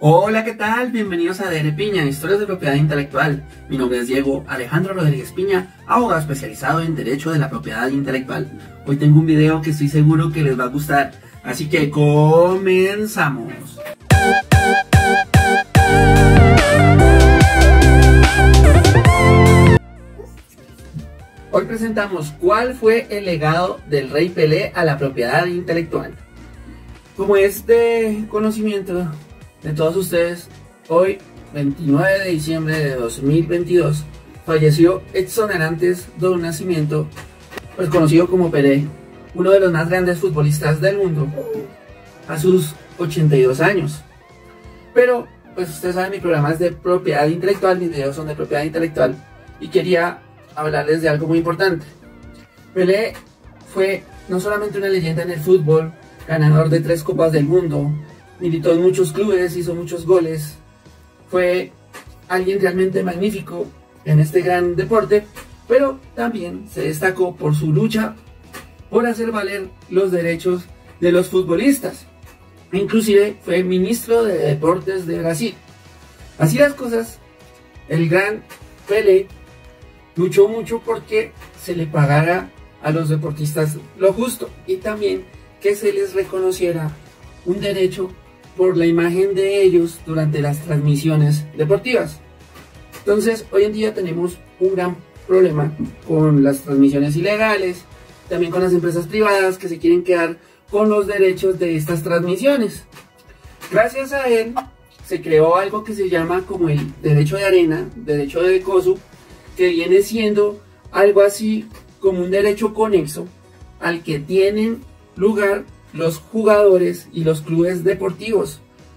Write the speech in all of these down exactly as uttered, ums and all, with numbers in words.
Hola, ¿qué tal? Bienvenidos a D R Piña, Historias de Propiedad Intelectual. Mi nombre es Diego Alejandro Rodríguez Piña, abogado especializado en Derecho de la Propiedad Intelectual. Hoy tengo un video que estoy seguro que les va a gustar, así que comenzamos. Hoy presentamos cuál fue el legado del rey Pelé a la propiedad intelectual. Como es de conocimiento de todos ustedes, hoy, veintinueve de diciembre de dos mil veintidós, falleció Edson Arantes do Nascimento, pues conocido como Pelé, uno de los más grandes futbolistas del mundo, a sus ochenta y dos años. Pero, pues ustedes saben, mi programa es de propiedad intelectual, mis videos son de propiedad intelectual, y quería hablarles de algo muy importante. Pelé fue no solamente una leyenda en el fútbol, ganador de tres copas del mundo, militó en muchos clubes, hizo muchos goles, fue alguien realmente magnífico en este gran deporte, pero también se destacó por su lucha por hacer valer los derechos de los futbolistas. Inclusive fue ministro de Deportes de Brasil. Así las cosas, el gran Pelé luchó mucho porque se le pagara a los deportistas lo justo y también que se les reconociera un derecho por la imagen de ellos durante las transmisiones deportivas. Entonces, hoy en día tenemos un gran problema con las transmisiones ilegales, también con las empresas privadas que se quieren quedar con los derechos de estas transmisiones. Gracias a él se creó algo que se llama como el derecho de arena, derecho de COSUB, que viene siendo algo así como un derecho conexo al que tienen lugar los jugadores y los clubes deportivos.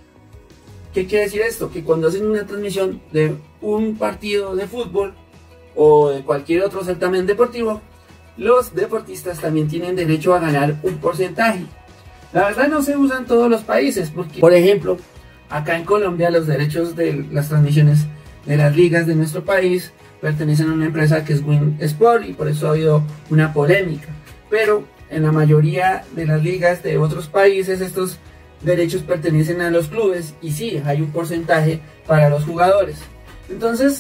¿Qué quiere decir esto? Que cuando hacen una transmisión de un partido de fútbol o de cualquier otro certamen deportivo, los deportistas también tienen derecho a ganar un porcentaje. La verdad no se usa en todos los países, porque por ejemplo, acá en Colombia los derechos de las transmisiones de las ligas de nuestro país pertenecen a una empresa que es Win Sport y por eso ha habido una polémica. Pero en la mayoría de las ligas de otros países estos derechos pertenecen a los clubes y sí, hay un porcentaje para los jugadores. Entonces,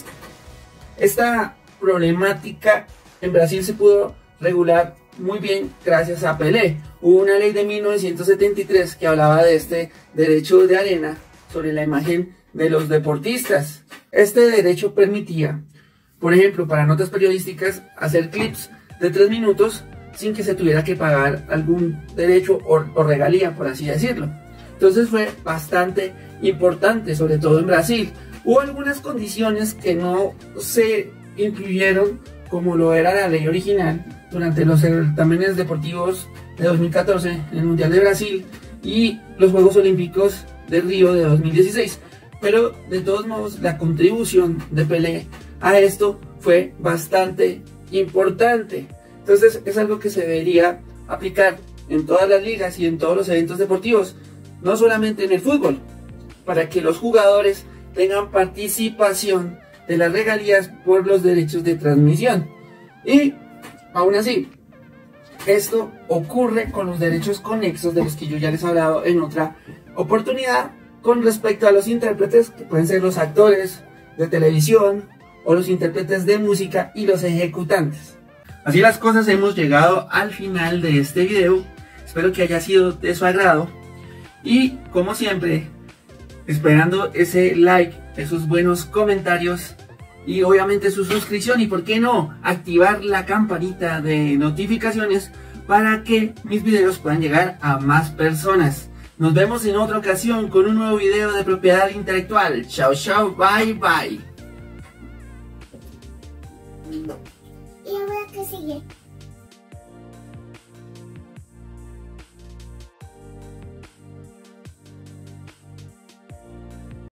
esta problemática en Brasil se pudo regular muy bien gracias a Pelé. Hubo una ley de mil novecientos setenta y tres que hablaba de este derecho de arena sobre la imagen de los deportistas. Este derecho permitía, por ejemplo, para notas periodísticas, hacer clips de tres minutos sin que se tuviera que pagar algún derecho o, o regalía, por así decirlo. Entonces fue bastante importante, sobre todo en Brasil. Hubo algunas condiciones que no se incluyeron como lo era la ley original durante los certámenes deportivos de dos mil catorce en el Mundial de Brasil y los Juegos Olímpicos de Río de dos mil dieciséis. Pero de todos modos la contribución de Pelé a esto fue bastante importante. Entonces es algo que se debería aplicar en todas las ligas y en todos los eventos deportivos, no solamente en el fútbol, para que los jugadores tengan participación de las regalías por los derechos de transmisión. Y aún así, esto ocurre con los derechos conexos de los que yo ya les he hablado en otra oportunidad con respecto a los intérpretes, que pueden ser los actores de televisión o los intérpretes de música y los ejecutantes. Así las cosas, hemos llegado al final de este video. Espero que haya sido de su agrado. Y como siempre, esperando ese like, esos buenos comentarios y obviamente su suscripción. Y por qué no, activar la campanita de notificaciones para que mis videos puedan llegar a más personas. Nos vemos en otra ocasión con un nuevo video de propiedad intelectual. Chao, chao, bye, bye. ¿Y ahora qué sigue?